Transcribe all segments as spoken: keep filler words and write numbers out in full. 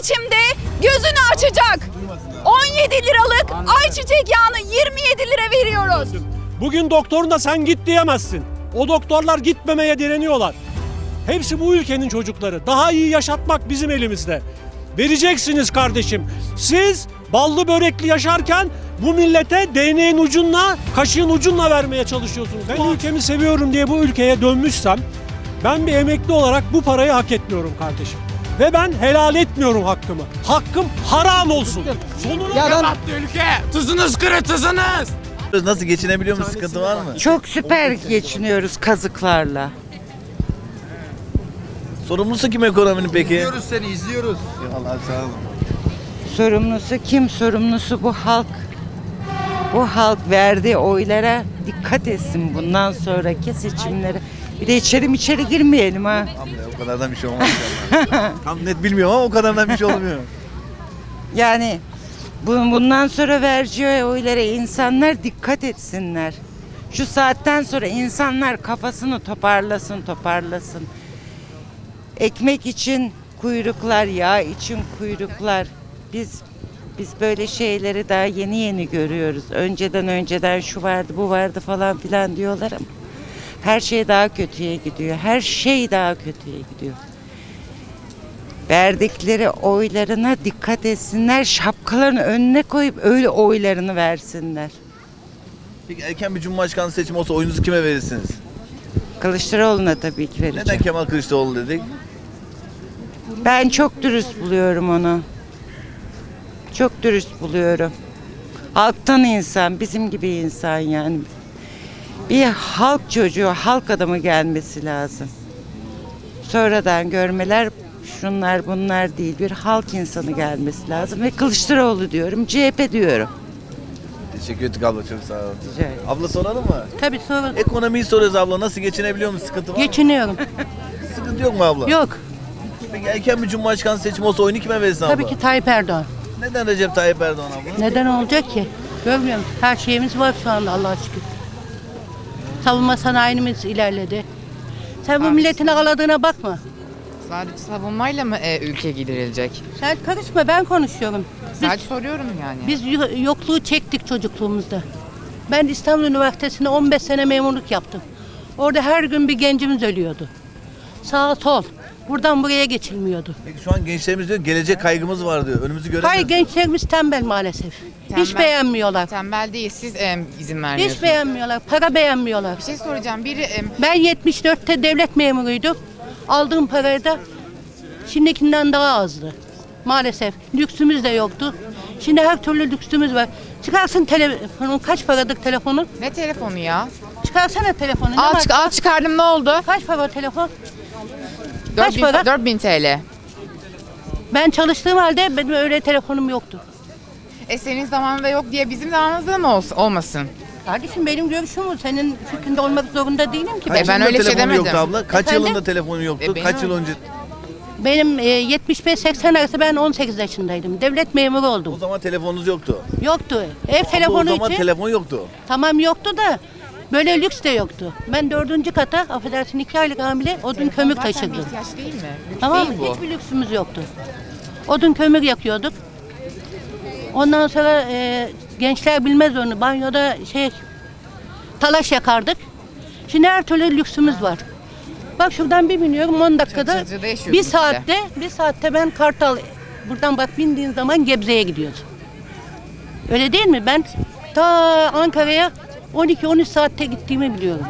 seçimde gözünü açacak. on yedi liralık ayçiçek yağını yirmi yedi lira veriyoruz. Bugün doktoruna sen git diyemezsin. O doktorlar gitmemeye direniyorlar. Hepsi bu ülkenin çocukları. Daha iyi yaşatmak bizim elimizde. Vereceksiniz kardeşim. Siz ballı börekli yaşarken bu millete değneğin ucunla, kaşığın ucunla vermeye çalışıyorsunuz. Ben ülkemi seviyorum diye bu ülkeye dönmüşsem ben bir emekli olarak bu parayı hak etmiyorum kardeşim. Ve ben helal etmiyorum hakkımı. Hakkım haram olsun. Sonuna kadar battı ülke. Tuzunuz kuru, tuzunuz. Nasıl geçinebiliyor musun? Sıkıntı var mı? Çok süper geçiniyoruz kazıklarla. Sorumlusu kim ekonominin peki? İzliyoruz seni, izliyoruz. Allah sağ olun. Sorumlusu kim? Sorumlusu bu halk. Bu halk verdiği oylara dikkat etsin bundan sonraki seçimlere. Bir de içeri içeri girmeyelim ha. Abla o kadardan bir şey olmaz. Tam net bilmiyorum ama o kadardan bir şey olmuyor. Yani bundan sonra vereceği oylara insanlar dikkat etsinler. Şu saatten sonra insanlar kafasını toparlasın toparlasın. Ekmek için kuyruklar, yağ için kuyruklar. Biz biz böyle şeyleri daha yeni yeni görüyoruz. Önceden önceden şu vardı, bu vardı falan filan diyorlar ama her şey daha kötüye gidiyor. Her şey daha kötüye gidiyor. Verdikleri oylarına dikkat etsinler. Şapkalarını önüne koyup öyle oylarını versinler. Peki erken bir cumhurbaşkanlığı seçimi olsa oyunuzu kime verirsiniz? Kılıçdaroğlu'na tabii ki vereceğim. Neden Kemal Kılıçdaroğlu dedik? Ben çok dürüst buluyorum onu. Çok dürüst buluyorum. Halktan insan, bizim gibi insan yani. Bir halk çocuğu, halk adamı gelmesi lazım. Sonradan görmeler şunlar bunlar değil, bir halk insanı gelmesi lazım. Ve Kılıçdaroğlu diyorum, C H P diyorum. Teşekkür ettik abla, çok sağ olun. Rica ederim. Abla soralım mı? Tabii sorun. Ekonomiyi soruyoruz abla, nasıl geçinebiliyor musun? Sıkıntı var mı? Geçiniyorum. Sıkıntı yok mu abla? Yok. Peki erken bir cumhurbaşkanlığı seçimi olsa oyunu kime verirsin abla? Tabii ki Tayyip Erdoğan. Neden Recep Tayyip Erdoğan abla? Neden olacak ki? Görmüyor musun? Her şeyimiz var şu anda Allah'a şükür. Savunma sanayimiz ilerledi. Sen bu milletin ağladığına bakma. Sadece savunmayla mı e, ülke giderilecek? Sen karışma, ben konuşuyorum. Biz, Sadece soruyorum yani. biz yo- yokluğu çektik çocukluğumuzda. Ben İstanbul Üniversitesi'nde on beş sene memurluk yaptım. Orada her gün bir gencimiz ölüyordu. Sağ sol. Buradan buraya geçilmiyordu. Peki şu an gençlerimiz diyor gelecek kaygımız var diyor. Önümüzü göremiyoruz. Hayır, gençlerimiz tembel maalesef. Hiç Tembel- beğenmiyorlar. Tembel değil, siz e, izin vermiyorsunuz. Hiç beğenmiyorlar. Para beğenmiyorlar. Bir şey soracağım. Biri e, Ben yetmiş dörtte devlet memuruydum. Aldığım parayı da şimdikinden daha azdı. Maalesef. Lüksümüz de yoktu. Şimdi her türlü lüksümüz var. Çıkarsın telefonun, kaç paradır telefonun? ne telefonu ya? Çıkarsana telefonu. Ne Al, var? çık, al çıkardım, ne oldu? Kaç para telefon? Kaç para? dört bin T L. Ben çalıştığım halde benim öyle telefonum yoktu. E senin zamanında yok diye bizim zamanımızda mı olsun, olmasın? Kardeşim benim görüşüm bu. Senin fikrinde olmak zorunda değilim ki. Kaç E, ben yılında öyle bir şey telefonu demedim. yoktu abla? Kaç Efendim? yılında telefonu yoktu? E, benim Kaç yıl öyle. önce? Benim e, yetmiş beş seksen arası ben on sekiz yaşındaydım. Devlet memuru O oldum. zaman telefonunuz yoktu. Yoktu. Ev Abla, telefonu o zaman için. telefon yoktu. Tamam yoktu da böyle lüks de yoktu. Ben dördüncü kata, affedersin, iki aylık hamile odun kömür Zaten bir taşırdım. ihtiyaç değil mi? Lüks Tamam mı? değil bu. Hiçbir lüksümüz yoktu. Odun kömür yakıyorduk. Ondan sonra e, gençler bilmez onu. Banyoda şey talaş yakardık. Şimdi her türlü lüksümüz var. Bak şuradan bir biniyorum on dakikada. Çatırcı'da yaşıyordunuz Bir bir de. saatte, bir saatte ben Kartal, buradan bak bindiğin zaman Gebze'ye gidiyoruz. Öyle değil mi? Ben ta Ankara'ya on iki on üç saatte gittiğimi biliyorum.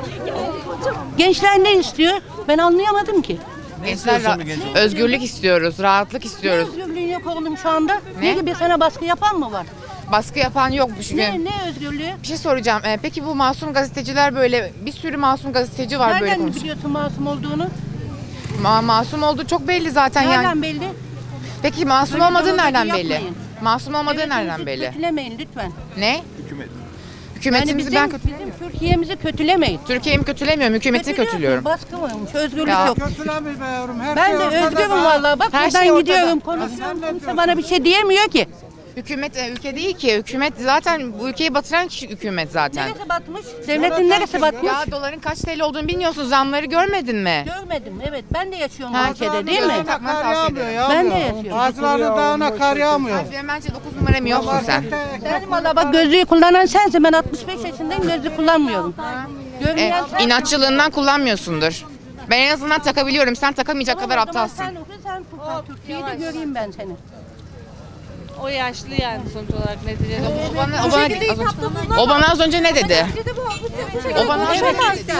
Gençler ne istiyor? Ben anlayamadım ki. Gençler istiyorsun ra- bir genç olarak? özgürlük istiyoruz, rahatlık Ne istiyoruz. özgürlüğün yok oğlum şu anda? Ne, Ne? gibi sana baskı yapan mı var? Baskı yapan yok bu şu gün. Ne, ne özgürlüğü? Bir şey soracağım. E, peki bu masum gazeteciler böyle bir sürü masum gazeteci var böyle Nereden konuşuyor. biliyorsun masum olduğunu? Ma- masum olduğu çok belli zaten Nereden yani. belli? Peki masum Böyle olmadığı demagoji nereden belli? yapmayın. Masum olmadığı Devletimizi nereden belli? Kötülemeyin lütfen. Ne? Hükümet. Yani Hükümetimizi bizim, ben kötü bizim Türkiye'mizi kötülemeyin. Türkiye'mi kötülemiyorum, hükümeti Kötülüyorsun, kötülüyorum. Baskı varmış, özgürlük Ya. yok. Kötüleme be yavrum. Her Ben şey de ortada özgürüm be. vallahi. Bak Her buradan şey ortada. gidiyorum, konuşuyorum. Kimse bana bir şey diyemiyor ki. Hükümet e, ülke değil ki. Hükümet zaten bu ülkeyi batıran kişi hükümet zaten. Neresi batmış? Devletin neresi batmış? Ya doların kaç T L olduğunu bilmiyorsun. Zamları görmedin mi? Görmedim. Evet ben de yaşıyorum Ha, bu ülkede değil mi? gözlük takmanı tavsiye ederim. Ben de yaşıyorum. Bazılarının dağına kar yağmıyor. Hadi bence dokuz numara mı yoksun sen? Ben valla bak gözlüğü kullanan sensin. Ben altmış beş yaşındayım gözlük kullanmıyorum. E, Görmeyen sen. inatçılığından kullanmıyorsundur. Ben en azından takabiliyorum. Sen takamayacak kadar Tamam, o zaman aptalsın. Sen oku sen kurtar Türkiye'yi de göreyim ben seni. O yaşlı yani sonuç olarak neticede. O bana, o bana, o bana az önce ne dedi? O bana az önce ne dedi?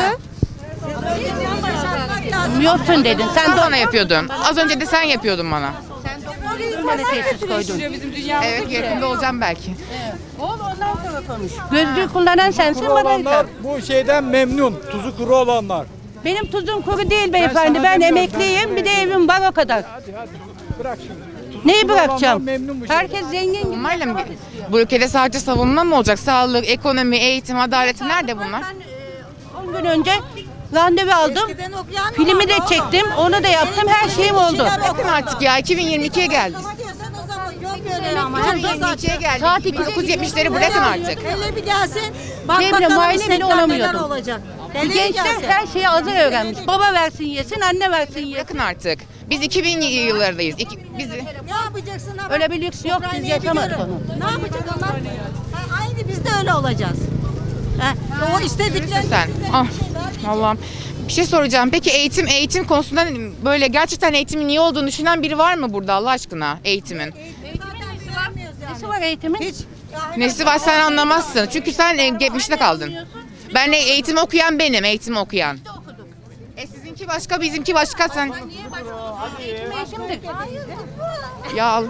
Bilmiyorsun dedin. Sen Sen de bana yapıyordun. Az önce de sen yapıyordun bana. bana tesis koydun. Bizim dünyamız Evet, yakında olacağım belki. Oğlum ondan sonra konuş. Gözlüğü kullanan sensin bana hitap. Bu şeyden memnun. Tuzu kuru olanlar. Benim tuzum kuru değil beyefendi. Ben emekliyim. Bir de evim var o kadar. Bırak şimdi. Neyi bırakacağım? memnun bu Herkes zengin gibi. Savunmayla mı? Bu ülkede sadece savunma mı olacak? Sağlık, ekonomi, eğitim, adalet nerede bunlar? on gün önce randevu aldım. Filmi de çektim. Onu da yaptım. Her şeyim oldu. Bakın artık ya iki bin yirmi ikiye geldik. iki bin yirmi ikiye geldik. Saat bin dokuz yüz yetmişleri bırakın artık. Hele bir gelsin. Bak Cemre, bakalım muayene bile sektör neler olamıyordum. olacak. Hele bir Gençler gelsin. her şeyi azı öğrenmiş. Baba versin yesin, anne versin yesin. Bırakın artık. Biz iki bin yıllardayız. İki, bizi Ne yapacaksın? ama? Öyle bir lüks yok. Biz Ukrayna'yı yaşamadık biliyorum. onu. Ne yapacak onlar? Ha, aynı biz de öyle olacağız. Ha, o istedikleri. sen. Ah, Allah'ım. Bir şey soracağım. Peki eğitim eğitim konusunda böyle gerçekten eğitimin iyi olduğunu düşünen biri var mı burada Allah aşkına eğitimin? Nesi var eğitimin? Hiç. Nesi var sen anlamazsın. Çünkü sen e, geçmişte kaldın. Ben e, eğitim okuyan benim, eğitim okuyan. E sizinki başka, bizimki başka sen. Şimdi Ya al.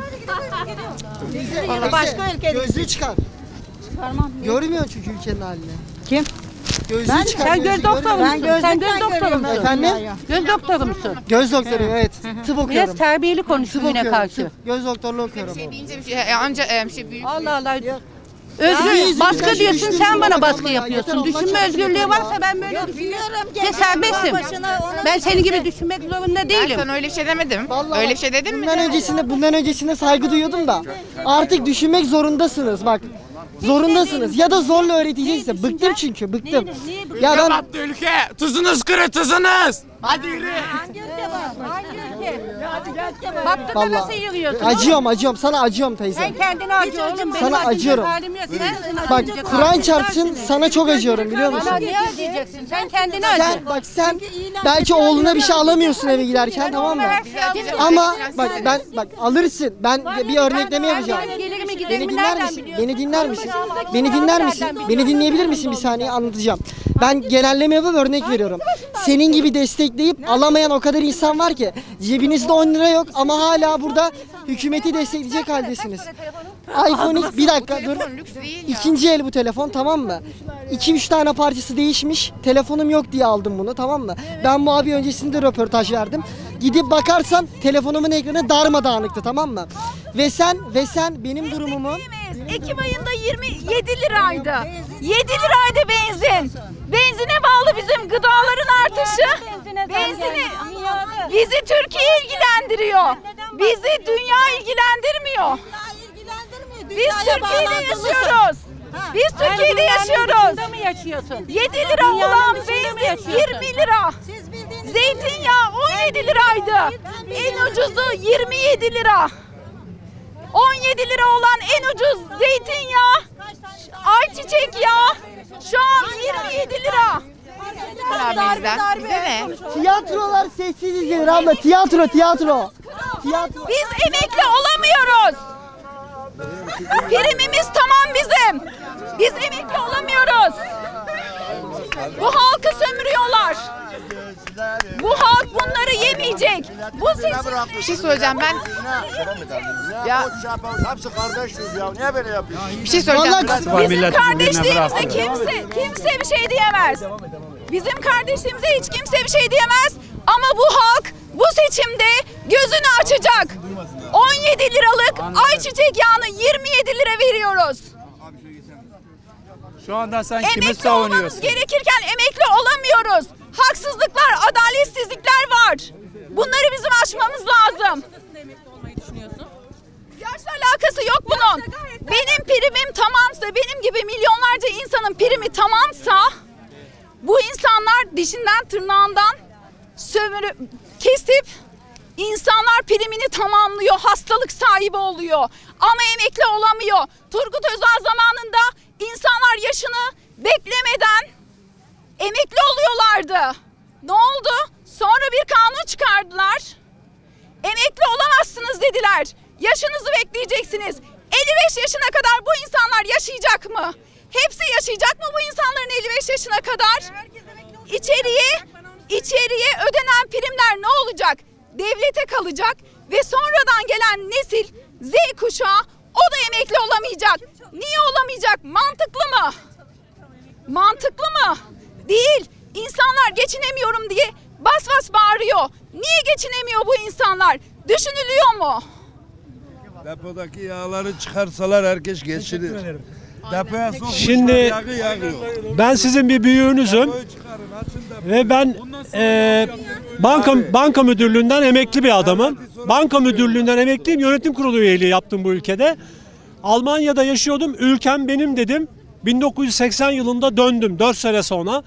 Başka ülkede. Gözlüğü çıkar. Çıkarmam. Görmüyor çünkü ülkenin halini. Kim? Gözlüğü çıkar. sen göz doktoru Ben musun? Sen göz gözlükten doktoru görüyorum musun? Efendim? Göz doktoru musun? Göz doktoru evet. Tıp okuyorum. Biraz terbiyeli konuş Tıp yine okuyorum. karşı. Tıp. Göz doktorluğu okuyorum. Şey deyince bir şey, e, anca e, şey büyük. Allah Allah. Ya Özgür, baskı yüzünden diyorsun düştüm sen ya, bana bak baskı abla ya, yapıyorsun. yeter Allah Düşünme aşkına özgürlüğü ya. varsa ben böyle Yok düşünüyorum. biliyorum. Ve genç serbestim. başına onun Ben senin gibi içinde- düşünmek zorunda Ben değilim. sana öyle bir şey demedim. Vallahi Öyle bak, bir şey dedim mi? Bundan öncesinde bundan öncesinde saygı duyuyordum da artık düşünmek zorundasınız bak. Zorundasınız ya da zorla öğreteceğiz. Bıktım çünkü bıktım. Neyi- neyi bıktın? Ya ben Battı ülke. Tuzunuz kırı tuzunuz. Hadi yürü. Baktın da Vallahi nasıl yürüyorsun? acıyorum acıyorum sana acıyorum teyze. Sen kendini acı oğlum. Benim Sana acıyacak acıyorum. halim yok. Sensin Bak acıyacak Kur'an halim. çarpsın sana çok acıyorum biliyor musun? Bana niye acıyacaksın? Sen kendini acı. Sen bak sen belki oğluna bir şey alamıyorsun eve giderken tamam mı? Her şeyi alıyorum. Ama bak ben bak alırsın. Ben bir örnekleme yapacağım. Gelirimi Beni giderimi dinler nereden misin? biliyorsun? Beni dinler misin? Alımı Beni dinler nereden misin? biliyorsun? Beni dinleyebilir misin bir saniye anlatacağım. Ben genelleme yapıp örnek veriyorum. Senin gibi destekleyip alamayan o kadar insan var ki cebinizde on lira yok ama hala burada hükümeti destekleyecek haldesiniz. iPhone X bir dakika dur. Telefon lüks değil ya. İkinci el bu telefon tamam mı? iki üç tane parçası değişmiş. Telefonum yok diye aldım bunu tamam mı? Ben bu abi öncesinde röportaj verdim. Gidip bakarsan telefonumun ekranı darmadağınıktı tamam mı? Ve sen ve sen benim durumumu Ekim ayında yirmi yedi liraydı. yedi liraydı benzin. Benzine bağlı bizim gıdaların artışı. Benzini bizi Türkiye ilgilendiriyor. Bizi dünya ilgilendirmiyor. Biz Türkiye'de yaşıyoruz. Biz Türkiye'de yaşıyoruz. Burada mı yaşıyorsun? yedi lira olan benzin yirmi lira. Zeytinyağı on yedi liraydı. En ucuzu yirmi yedi lira. on yedi lira olan en ucuz zeytinyağı, ayçiçek yağı şu an yirmi yedi lira. Abi bizden. Bize ne? tiyatrolar sessiz izlenir abla tiyatro tiyatro. Tiyatro. Biz emekli olamıyoruz. Primimiz tamam bizim. Biz emekli olamıyoruz. Bu halkı sömürüyorlar. Bu halk bunları yemeyecek. Bu seçim... Bir şey söyleyeceğim ben. Ya Hepsi kardeşiz ya. Niye böyle yapıyorsun? bir şey söyleyeceğim. Vallahi- Bizim kardeşliğimize kimse kimse bir şey diyemez. Bizim kardeşliğimize hiç kimse bir şey diyemez. Ama bu halk bu seçimde gözünü açacak. on yedi liralık ayçiçek yağını yirmi yedi lira veriyoruz. Şu anda sen kimi Emekli olmamız savunuyorsun? gerekirken emekli olamıyoruz. Haksızlıklar, adaletsizlikler var. Bunları bizim aşmamız lazım. Yaşla alakası yok bunun. sonuçta benim gibi milyonlarca insanın primi tamamsa bu insanlar dişinden tırnağından sömürü kesip insanlar primini tamamlıyor, hastalık sahibi oluyor ama emekli olamıyor. Turgut Özal zamanında insanlar yaşını beklemeden emekli oluyorlardı. Ne oldu? Sonra bir kanun çıkardılar. Emekli olamazsınız dediler. Yaşınızı bekleyeceksiniz. elli beş yaşına kadar bu insanlar yaşayacak mı? Hepsi yaşayacak mı bu insanların elli beş yaşına kadar? İçeriye, içeriye ödenen primler ne olacak? Devlete kalacak ve sonradan gelen nesil Z kuşağı o da emekli olamayacak. Niye olamayacak? Mantıklı mı? Mantıklı mı? Değil. İnsanlar geçinemiyorum diye bas bas bağırıyor. Niye geçinemiyor bu insanlar? Düşünülüyor mu? Depodaki yağları çıkarsalar herkes geçirir. Depoya sokmuşlar, Şimdi yağı yağıyor. ben sizin bir büyüğünüzüm ve ben e, banka banka müdürlüğünden emekli bir adamım. Banka müdürlüğünden emekliyim, yönetim kurulu üyeliği yaptım bu ülkede. Almanya'da yaşıyordum, ülkem benim dedim. bin dokuz yüz seksen yılında döndüm dört sene sonra.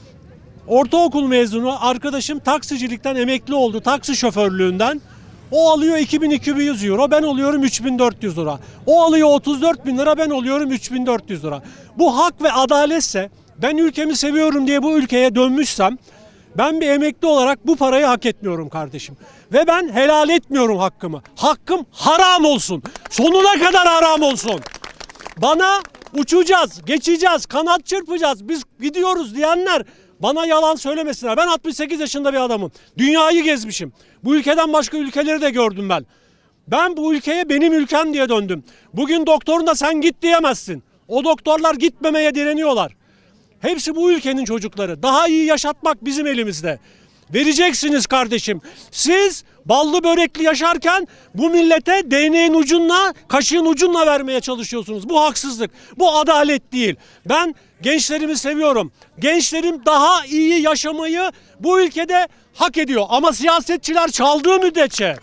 Ortaokul mezunu arkadaşım taksicilikten emekli oldu, taksi şoförlüğünden. O alıyor iki bin iki yüz euro, ben alıyorum üç bin dört yüz lira. O alıyor otuz dört bin lira, ben alıyorum üç bin dört yüz lira. Bu hak ve adaletse, ben ülkemi seviyorum diye bu ülkeye dönmüşsem, ben bir emekli olarak bu parayı hak etmiyorum kardeşim. Ve ben helal etmiyorum hakkımı. Hakkım haram olsun. Sonuna kadar haram olsun. Bana uçacağız, geçeceğiz, kanat çırpacağız, biz gidiyoruz diyenler bana yalan söylemesinler. Ben altmış sekiz yaşında bir adamım. Dünyayı gezmişim. Bu ülkeden başka ülkeleri de gördüm ben. Ben bu ülkeye benim ülkem diye döndüm. Bugün doktoruna sen git diyemezsin. O doktorlar gitmemeye direniyorlar. Hepsi bu ülkenin çocukları. Daha iyi yaşatmak bizim elimizde. Vereceksiniz kardeşim. Siz ballı börekli yaşarken bu millete değneğin ucunla, kaşığın ucunla vermeye çalışıyorsunuz. Bu haksızlık. Bu adalet değil. Ben gençlerimi seviyorum. Gençlerim daha iyi yaşamayı bu ülkede hak ediyor. Ama siyasetçiler çaldığı müddetçe,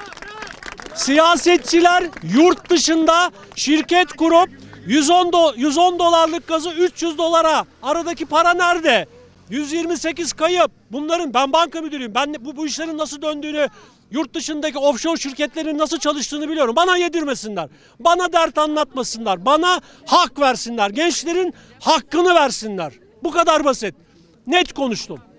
siyasetçiler yurt dışında şirket kurup yüz on, do, yüz on dolarlık gazı üç yüz dolara, aradaki para nerede? yüz yirmi sekiz kayıp. Bunların, ben banka müdürüyüm. Ben bu, bu işlerin nasıl döndüğünü, yurt dışındaki offshore şirketlerin nasıl çalıştığını biliyorum. Bana yedirmesinler. Bana dert anlatmasınlar. Bana hak versinler. Gençlerin hakkını versinler. Bu kadar basit. Net konuştum.